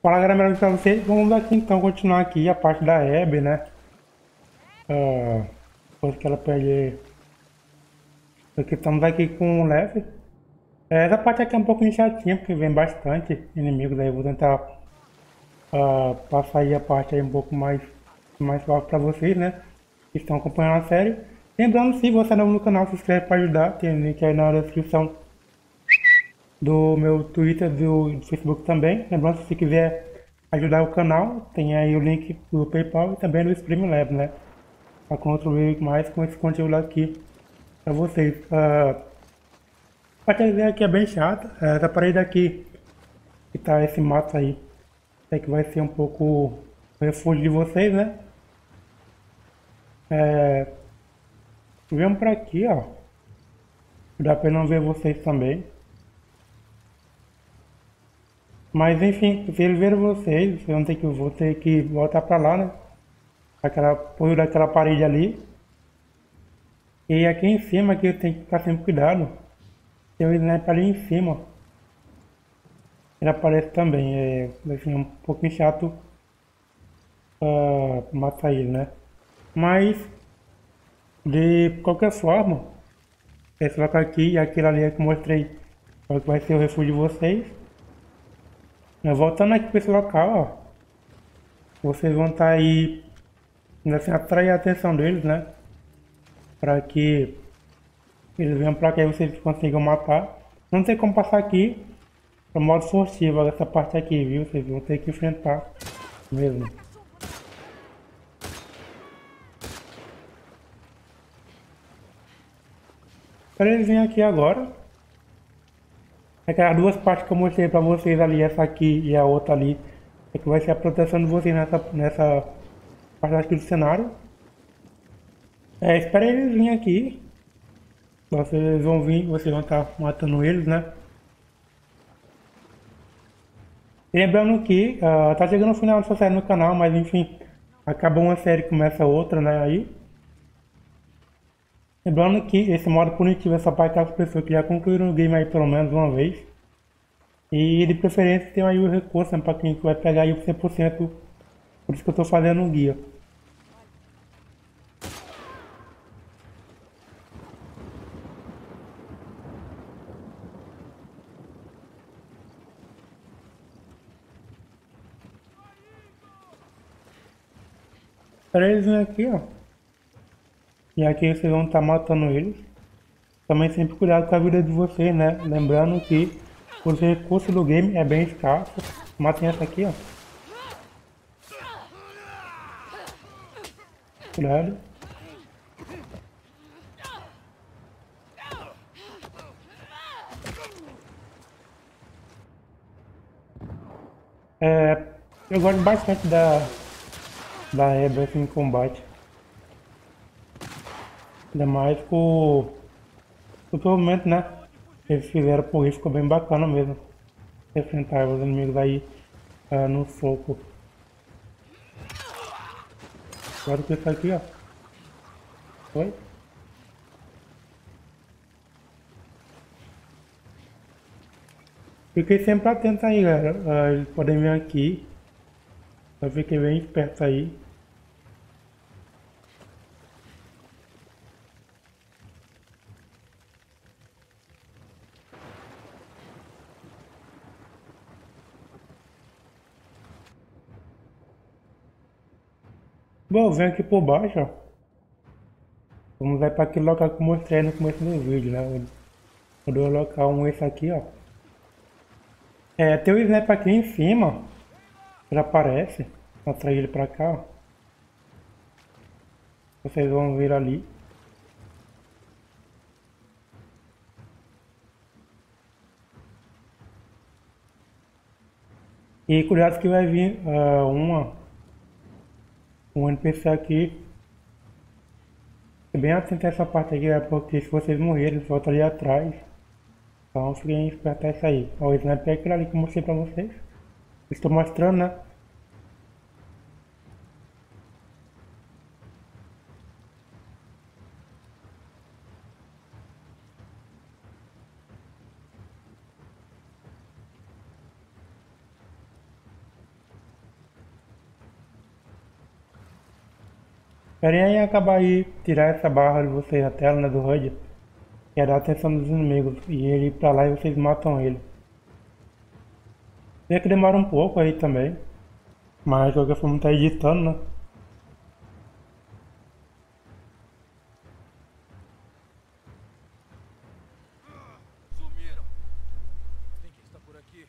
Fala galera, pra vocês. Vamos aqui então continuar aqui a parte da Abby, né? Depois que ela perde. Porque estamos aqui com o Lev. Essa parte aqui é um pouquinho chatinha, porque vem bastante inimigos aí. Vou tentar passar aí a parte aí um pouco mais fácil pra vocês, né? Que estão acompanhando a série. Lembrando, se você é novo no canal, se inscreve para ajudar. Tem link aí na descrição do meu Twitter, do Facebook também. Lembrando, se quiser ajudar o canal, tem aí o link do PayPal e também do Streamlabs, né? Para contribuir mais com esse conteúdo aqui para vocês. A ideia aqui é bem chata. Essa parede aqui, que tá esse mato aí, é que vai ser um pouco o refúgio de vocês, né? Vemos para aqui, ó. Dá para não ver vocês também. Mas enfim, se eles verem vocês, vou ter que voltar para lá, né? Aquela, apoio daquela parede ali. E aqui em cima, aqui tem que ficar sempre cuidado. Tem um sniper ali em cima. Ele aparece também. Assim, um pouquinho chato matar ele, né? Mas, de qualquer forma, esse local aqui e aquele ali que eu mostrei é o que vai ser o refúgio de vocês. Voltando aqui para esse local, ó, vocês vão estar aí, assim, atrair a atenção deles, né? Para que eles venham para cá e vocês consigam matar. Não tem como passar aqui para modo furtivo essa parte aqui, viu? Vocês vão ter que enfrentar mesmo. Para eles virem aqui agora, aquelas duas partes que eu mostrei para vocês ali, essa aqui e a outra ali, é que vai ser a proteção de vocês nessa parte aqui do cenário. Espera eles virem aqui, vocês vão vir, vocês vão estar matando eles, né? E lembrando que tá chegando o final dessa série no canal, mas enfim, acaba uma série e começa outra, né? Aí. Lembrando que esse modo punitivo é só para aquelas pessoas que já concluíram o game aí pelo menos uma vez. E de preferência tem aí o recurso, né, para quem vai pegar aí o 100%, por isso que eu estou fazendo um guia. Para eles virem aqui, ó. E aqui vocês vão estar matando eles. Também sempre cuidado com a vida de vocês, né? Lembrando que os recursos do game é bem escasso. Matem essa aqui, ó. Cuidado. Eu gosto bastante da Abra assim, em combate. Ainda mais o desenvolvimento, né? Eles fizeram por isso, ficou bem bacana mesmo. Enfrentar os inimigos aí no soco. Agora que isso aqui, ó. Foi? Fiquei sempre atento aí, galera. Eles podem vir aqui. Eu fiquei bem esperto aí. Bom, vem aqui por baixo, ó. Vamos lá para aquele local que eu mostrei no começo do vídeo, né? O do local esse aqui, ó. Tem o sniper aqui em cima. Ele aparece. Vou atrair ele pra cá, ó. Vocês vão ver ali. E cuidado que vai vir um NPC aqui. Bem atento a essa parte aqui, porque se vocês morrerem, eles voltam ali atrás. Então fiquem espertos a isso aí. Ó, o sniper é aquele ali que eu mostrei pra vocês. Estou mostrando, né? Esperem aí acabar aí, tirar essa barra de vocês da tela, né, do HUD, que é dar atenção dos inimigos, e ele ir pra lá e vocês matam ele. Sei que demora um pouco aí também, mas de qualquer forma tá editando, né? Sumiram! Ninguém está por aqui.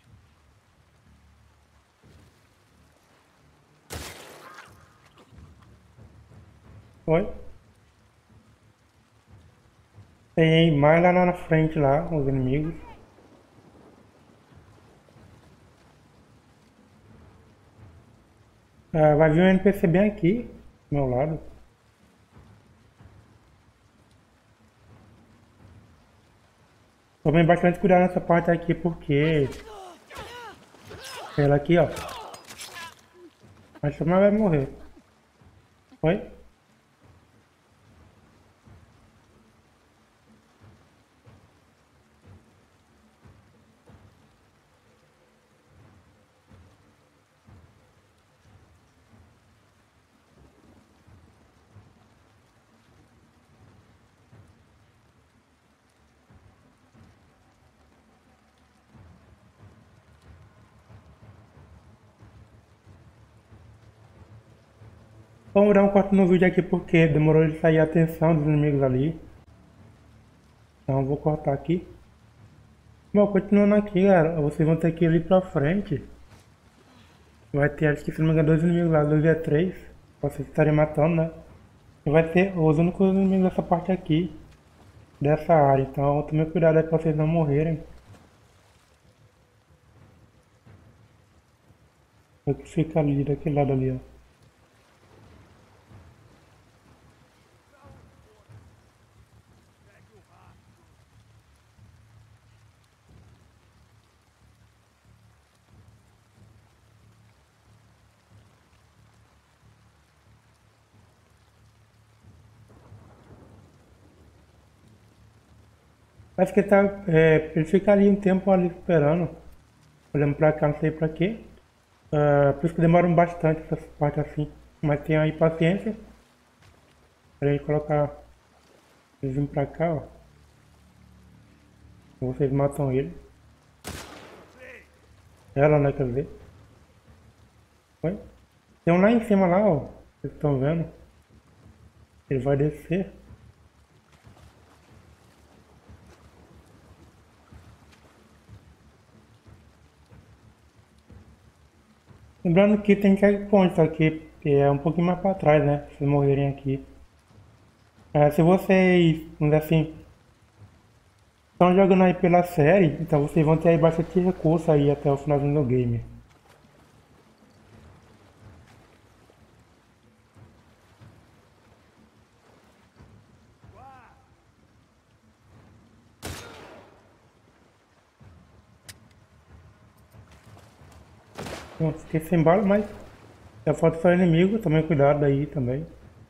Oi? Tem mais lá na frente lá, os inimigos. Ah, vai vir um NPC bem aqui, do meu lado. Tomem bastante cuidado nessa parte aqui, porque ela aqui, ó, acho que ela vai morrer. Oi? Vamos dar um corte no vídeo aqui porque demorou de sair a atenção dos inimigos ali. Então eu vou cortar aqui. Bom, continuando aqui, galera, vocês vão ter que ir ali pra frente. Vai ter, acho que se não me engano, dois inimigos lá, 2v3. Vocês estarem matando, né? E vai ser os únicos inimigos dessa parte aqui. Dessa área. Então tome cuidado aí pra vocês não morrerem. O que fica ali, daquele lado ali, ó. Acho que ele tá, ele fica ali um tempo ali esperando. Olhando pra cá, não sei pra quê. Ah, por isso que demoram bastante essas partes assim. Mas tenha aí paciência. Pra ele colocar. Eles virem pra cá, ó. Vocês matam ele. Ela, né, quer dizer. Oi? Tem um lá em cima lá, ó. Vocês estão vendo? Ele vai descer. Lembrando que tem checkpoint aqui, que é um pouquinho mais pra trás, né? Se vocês morrerem aqui. Se vocês, vamos dizer assim, estão jogando aí pela série, então vocês vão ter aí bastante recurso aí até o finalzinho do game. Não esqueça sem bala, mas já falta só inimigo, tomem cuidado aí também.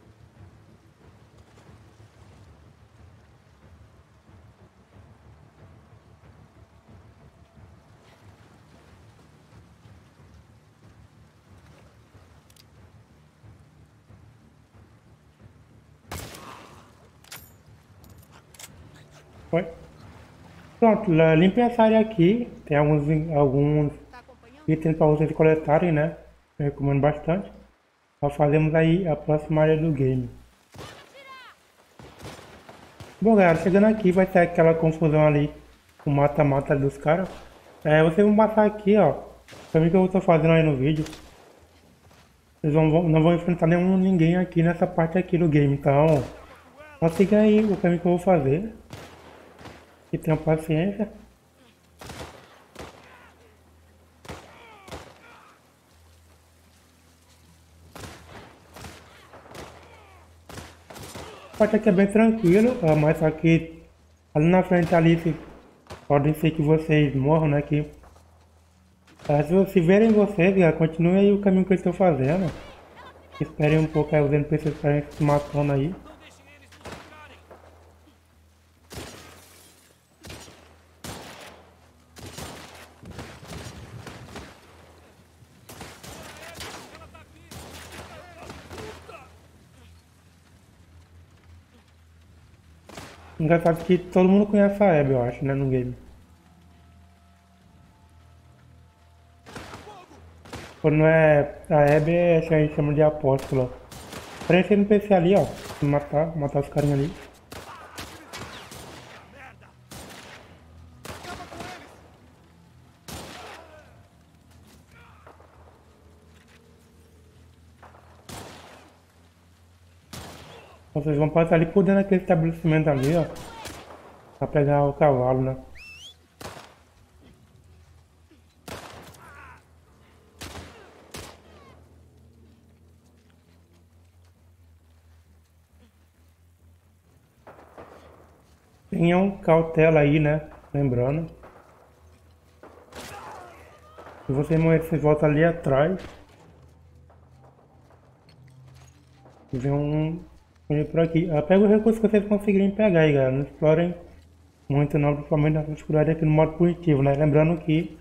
Foi? Pronto, limpe essa área aqui. Tem alguns itens para vocês coletarem, né? Eu recomendo bastante. Nós fazemos aí a próxima área do game. Bom, galera, chegando aqui vai ter aquela confusão ali, o mata-mata dos caras. Vocês vão passar aqui, ó. Também que eu estou fazendo aí no vídeo. Vocês não vão enfrentar ninguém aqui nessa parte aqui do game, então só siga aí o caminho que eu vou fazer. E tenham paciência. A parte aqui é bem tranquilo, mas só que ali na frente ali pode ser que vocês morram, né? Se verem vocês, galera, continuem aí o caminho que eu estou fazendo. Esperem um pouco aí os NPCs estarem se matando aí. Não deixem eles nos tocarem! Ela tá viva! Engraçado que todo mundo conhece a Abby, eu acho, né, no game. Quando não é a Abby, acho que a gente chama de apóstolo. Parece NPC ali, ó. Matar os carinha ali. Vocês vão passar ali por dentro daquele estabelecimento ali, ó. Pra pegar o cavalo, né? Tenham cautela aí, né? Lembrando. Se você morrer, você volta ali atrás. E vem um por aqui. Pega os recursos que vocês conseguirem pegar aí, galera. Não explorem muito não, principalmente na dificuldade aqui no modo punitivo, né? Lembrando que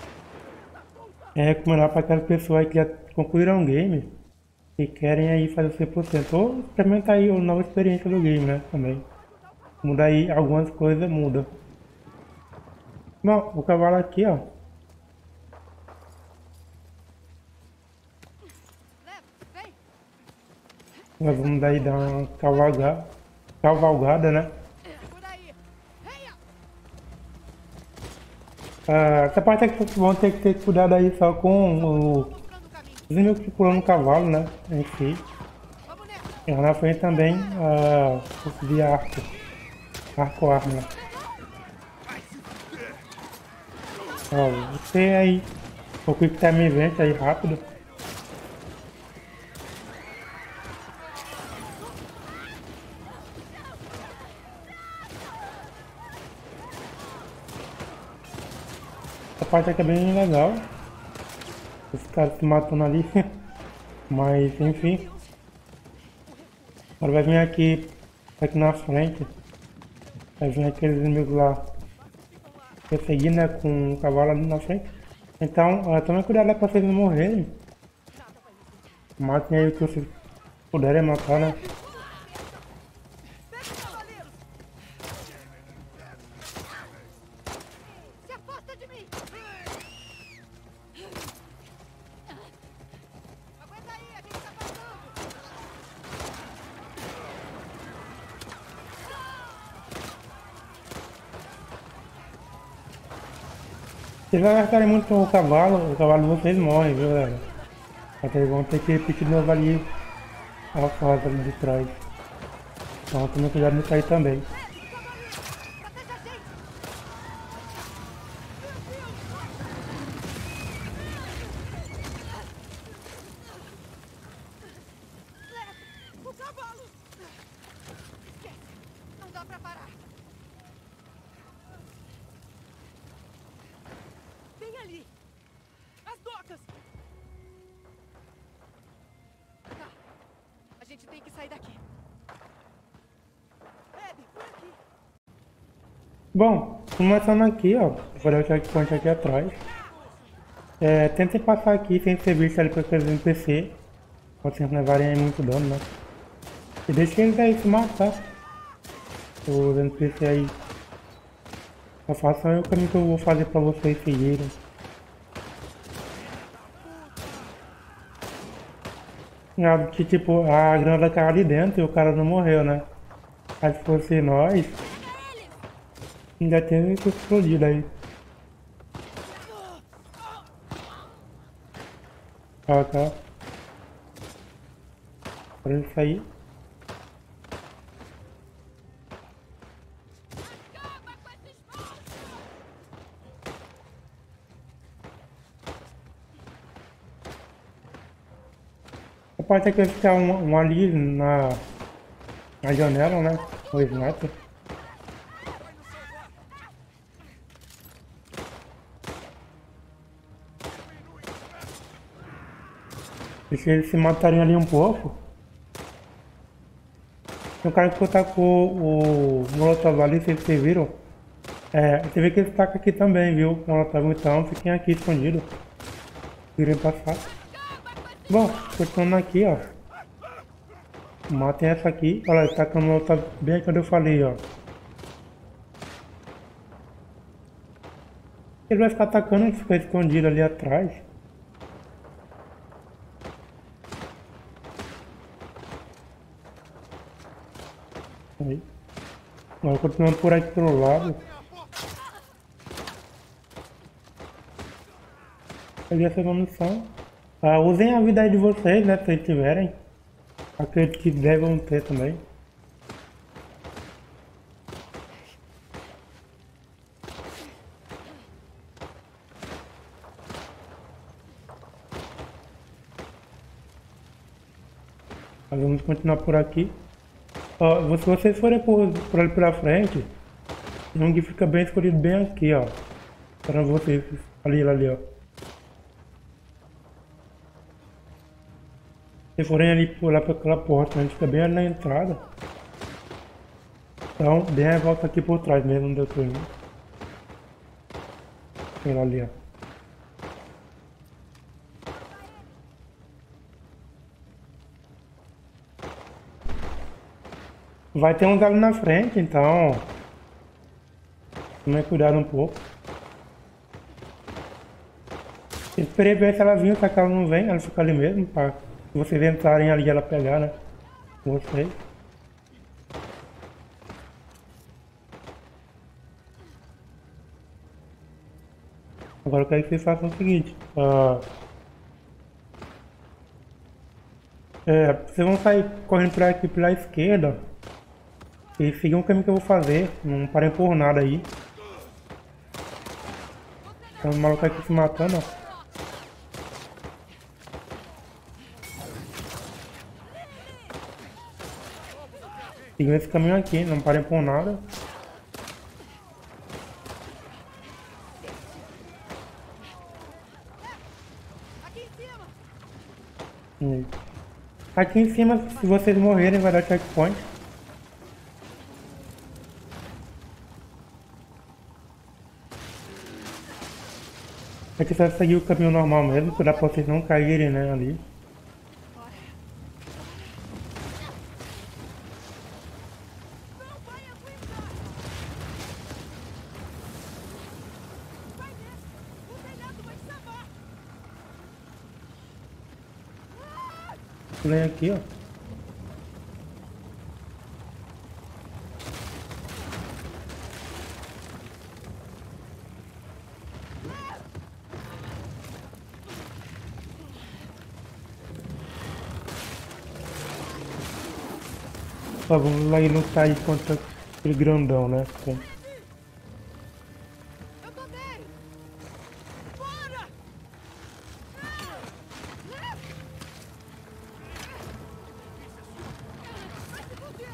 é recomendado para aquelas pessoas que já concluíram o game e querem aí fazer 100%. Ou experimentar aí uma nova experiência do game, né? Também. Mudar aí algumas coisas, muda. Bom, o cavalo aqui, ó. Nós vamos daí dar uma cavalgada, né? Essa parte aqui vocês vão ter que ter cuidado aí só com os inimigos que pulam no cavalo, né? Em si. E lá na frente também conseguir arco-arma, né? Ó, você aí, o Quick Time Event aí rápido. Essa parte aqui é bem legal. Os caras se matando ali. Mas enfim. Agora vai vir aqui na frente. Vai vir aqueles inimigos lá perseguindo, né, com o cavalo ali na frente. Então, tomem cuidado lá pra vocês não morrerem. Matem aí o que vocês puderem matar, né? Se vocês acertarem muito com o cavalo de vocês morrem, viu, galera? Até vão ter que repetir de novo ali a fase ali de trás. Então tomem cuidado nisso aí também. O cavalo! Esquece! Não dá pra parar! Bem ali! As docas! Tá. A gente tem que sair daqui. Abby, por aqui! Bom, começando aqui, ó. Vou fazer o checkpoint aqui atrás. Tentem passar aqui sem ser visto ali para aqueles NPC. Pode sempre levarem aí muito dano, né? E deixa eles aí se matar. Os NPC aí. Só façam aí o caminho que eu vou fazer pra vocês seguirem. Que tipo, a granada caiu ali dentro e o cara não morreu, né? Mas se fosse nós, ainda tinha que explodido aí. Ó, tá. Pra ele sair. Pode ter que ficar um ali na janela, né? O sniper. Deixa eles se matarem ali um pouco. Tem um cara que tacou o molotov ali, vocês viram? Você vê que ele taca aqui também, viu? O molotov, então fiquem aqui escondidos. Virem passar. Bom, continuando aqui, ó. Matem essa aqui. Olha lá, ele tacando o molotov bem quando eu falei, ó. Ele vai ficar atacando e ficar escondido ali atrás. Aí. Agora continuando por aqui pelo lado. Peguei essa munição. Usem a vida aí de vocês, né? Se vocês tiverem. Acredito que devem ter também. Mas vamos continuar por aqui. Se vocês forem por ali pela frente, tem um que fica bem escondido bem aqui, ó. Para vocês, ali, ó. Se forem ali por lá para aquela porta, a gente fica bem ali na entrada. Então, dê a volta aqui por trás mesmo, onde eu tô indo. Tem lá ali, ó. Vai ter uns ali na frente, então... Tome cuidado um pouco. Esperei ver se ela vinha, só que ela não vem, ela fica ali mesmo, para vocês entrarem ali e ela pegar, né? Vocês. Agora eu quero que vocês façam o seguinte. Vocês vão sair correndo por aqui pela esquerda. E sigam o caminho que eu vou fazer. Não parem por nada aí. Tem um maluco aqui se matando, ó. Sigam esse caminho aqui, não parem por nada. Aqui em cima, se vocês morrerem, vai dar checkpoint. Aqui só seguir o caminho normal mesmo, para pra vocês não caírem, né, ali. Pulei aqui, ó. Vamos lá e lutar aí contra aquele grandão, né? Eu tô dentro! Bora! Vai se fuder!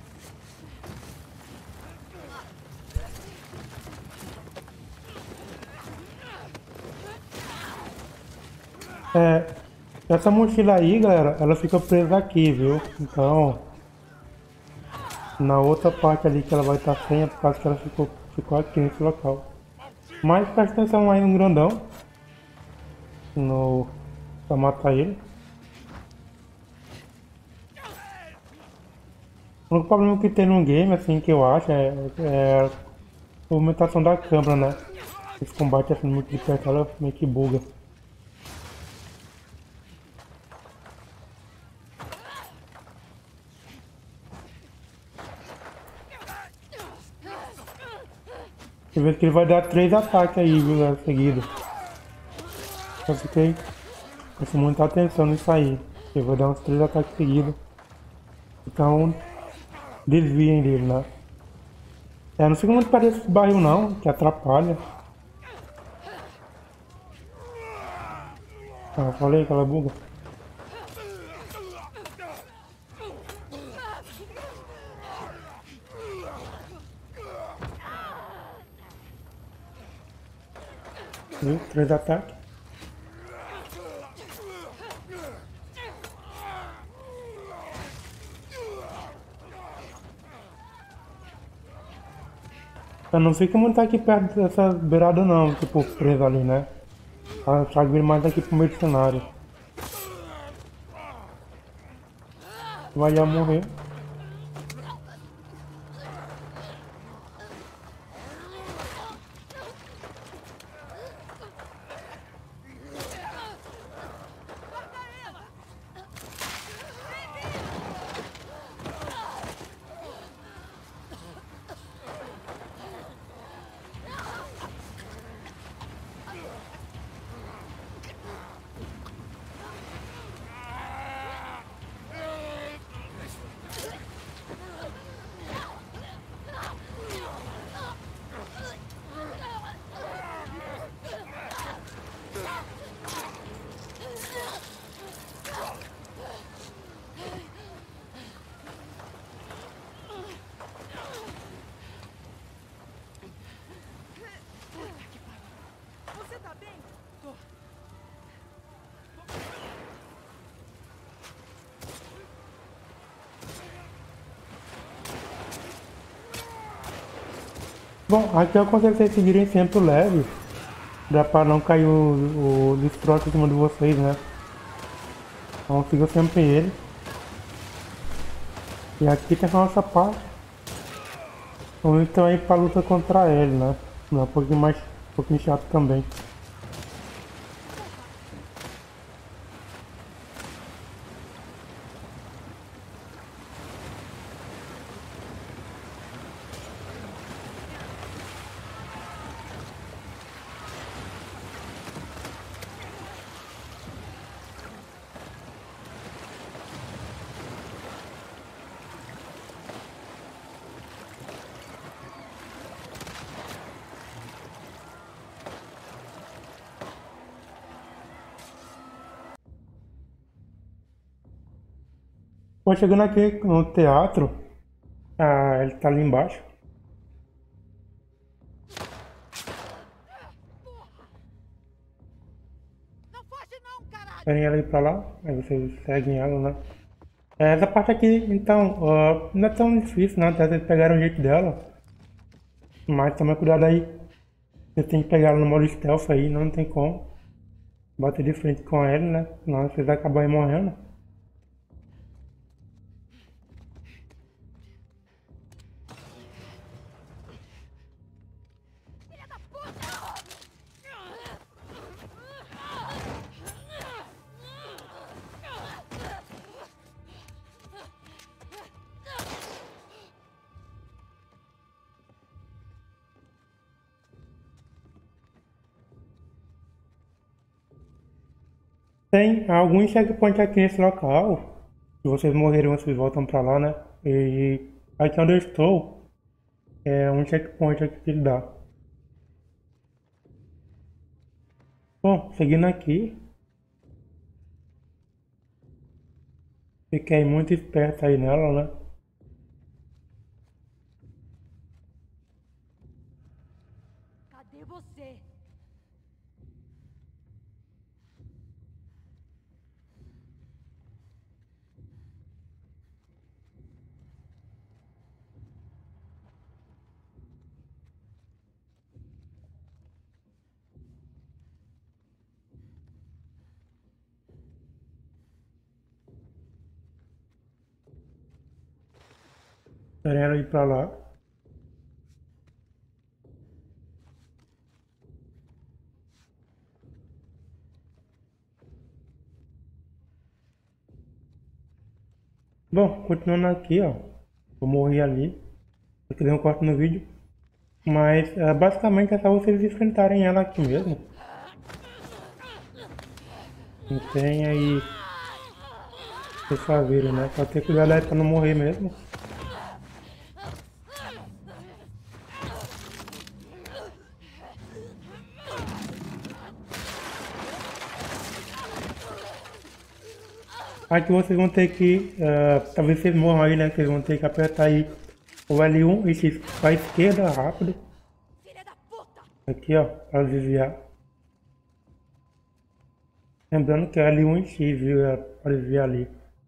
Essa mochila aí, galera, ela fica presa aqui, viu? Então, na outra parte ali que ela vai estar sem, é por causa que ela ficou aqui nesse local. Mas presta atenção aí no grandão. Pra matar ele. O único problema que tem no game, assim, que eu acho, é a movimentação da câmera, né? Esse combate assim muito de perto, ela meio que buga. Você vê que ele vai dar 3 ataques aí, viu, galera, seguido. Só fiquei com muita atenção nisso aí. Ele vai dar uns 3 ataques seguidos. Então, desviem dele, né? Não fica muito parecido esse barril não, que atrapalha. Falei aquela buga. Viu? 3 ataques. Não fica muito aqui perto dessa beirada não, tipo, preso ali, né? Só vir mais aqui pro meio do cenário. Vai já morrer. Bom, aqui eu aconselho vocês seguirem sempre o leve. Dá pra não cair o destroço em cima de vocês, né? Então siga sempre ele. E aqui tem a nossa parte. Vamos então aí pra luta contra ele, né? É um pouquinho mais. Um pouquinho chato também. Bom, chegando aqui no teatro, ele tá ali embaixo. Não foge não, caralho! Querem ela ir pra lá, aí vocês seguem ela, né? Essa parte aqui, então, não é tão difícil, né? Até vocês pegaram o jeito dela. Mas toma cuidado aí. Você tem que pegar ela no modo stealth aí, não tem como. Bater de frente com ele, né? Senão vocês vão acabar aí morrendo. Filha da puta! Tem alguns checkpoints aqui nesse local. Se vocês morrerem, vocês voltam pra lá, né? E aqui onde eu estou, é um checkpoint aqui que ele dá. Bom, seguindo aqui, fiquei muito esperto aí nela, né? Cadê você? Esperei ela ir pra lá. Bom, continuando aqui, ó. Eu morri ali. Eu queria um corte no vídeo. Mas basicamente é só vocês enfrentarem ela aqui mesmo. Não tem aí vocês fazerem, né? Só ter cuidado aí pra não morrer mesmo. Aqui vocês vão ter que, talvez vocês morram aí, né? Vocês vão ter que apertar aí o L1 e X pra esquerda rápido. Filha da puta! Aqui, ó, para desviar. Lembrando que é L1 e X, viu? É para desviar ali.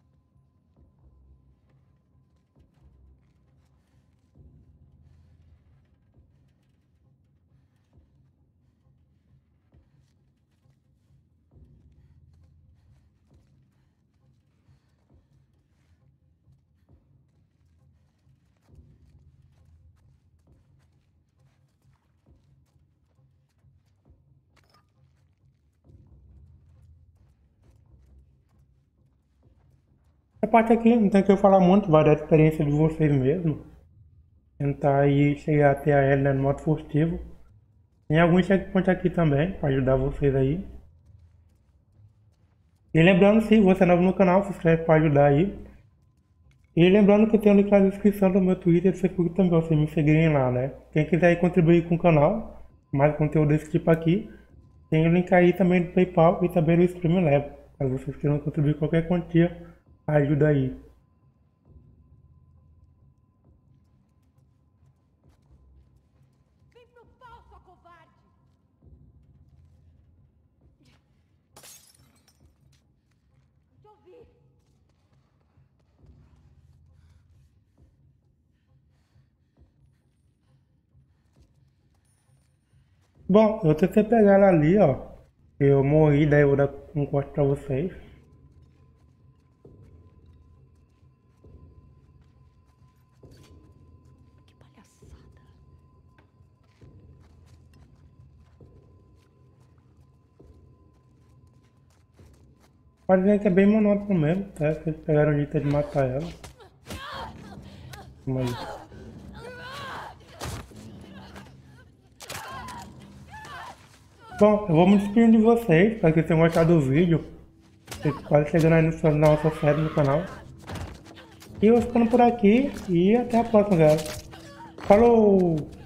Essa parte aqui não tem que eu falar muito, vai dar experiência de vocês mesmo. Tentar aí chegar até a L, né, no modo furtivo. Tem alguns checkpoints aqui também, para ajudar vocês aí. E lembrando, se você é novo no canal, se inscreve para ajudar aí. E lembrando que tem o link na descrição do meu Twitter e do Facebook também, vocês me seguirem lá, né? Quem quiser aí contribuir com o canal, mais conteúdo desse tipo aqui, tem o link aí também do PayPal e também do Streamlab. Caso vocês queiram contribuir qualquer quantia, ajuda aí. Vem pro pau, sua covarde! Bom, eu tentei pegar ela ali, ó. Eu morri, daí eu vou dar um corte pra vocês. Que palhaçada. Pode ver que é bem monótono mesmo, tá? Vocês pegaram o jeito de matar ela. Mas... Bom, eu vou me despedindo de vocês, para que vocês tenham gostado do vídeo. Vocês quase chegando aí no final da nossa série no canal. E eu ficando por aqui e até a próxima, galera. Falou!